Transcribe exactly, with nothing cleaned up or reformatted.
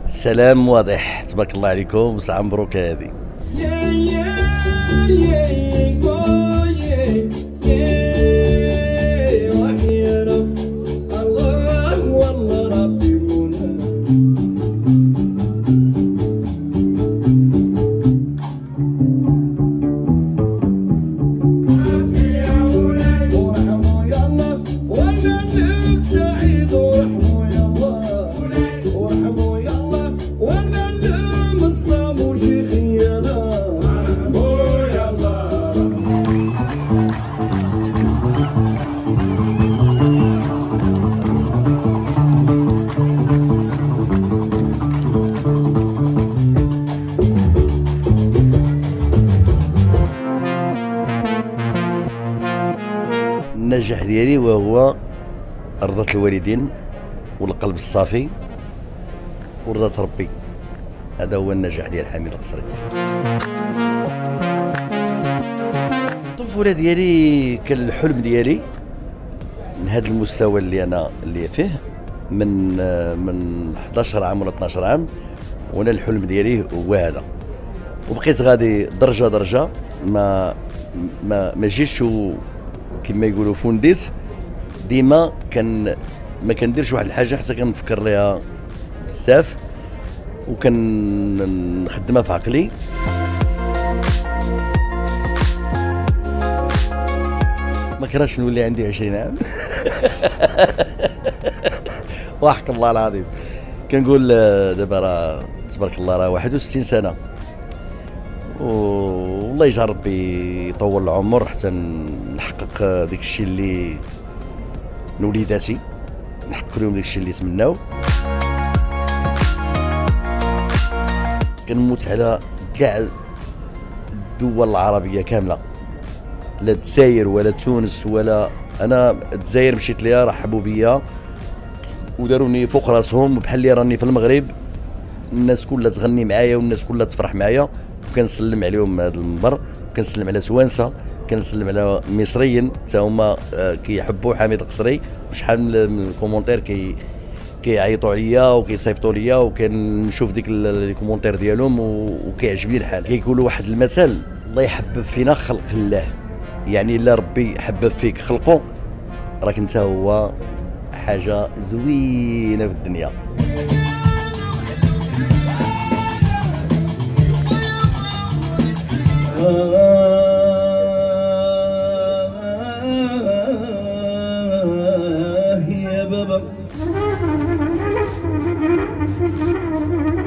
سلام واضح، تبارك الله عليكم، وساعة مبروكة هذه. النجاح ديالي وهو رضا الوالدين والقلب الصافي ورضا ربي. هذا هو النجاح ديال حميد القصري. الطفوله ديالي كان الحلم ديالي من هذا المستوى اللي انا اللي فيه من من إحدى عشر عام ولا اثناش عام، وانا الحلم ديالي هو هذا، وبقيت غادي درجه درجه ما ما ما جيتش كما يقولوا فونديت. ديما كان ما كنديرش واحد الحاجه حتى كنفكر ليها بزاف وكنخدمها في عقلي. ما كرهتش نولي عندي عشرين عام. وحق الله العظيم كنقول دابا راه تبارك الله راه واحد وستين سنه، والله يجعل ربي يطول العمر حتى نحقق داك الشيء اللي من وليداتي، نحقق لهم داك الشيء اللي تمناو. كنموت على كاع الدول العربيه كامله، لا الجزائر ولا تونس ولا انا الجزائر مشيت ليها رحبوا بيا وداروني فوق راسهم بحال اللي راني في المغرب. الناس كلها تغني معايا والناس كلها تفرح معايا، وكنسلم عليهم هذا المنبر، كنسلم على توانسه، كنسلم على مصريين حتى هما كيحبوا حميد القصري، وشحال من الكومونتير كي كيعيطوا عليا وكيصيفطوا ليا وكنشوف ديك الكومونتير ديالهم وكيعجبني الحال. كيقولوا واحد المثل: الله يحبب فينا خلق الله، يعني الا ربي حبب فيك خلقه راك انت هو حاجه زوينه في الدنيا. يا بابا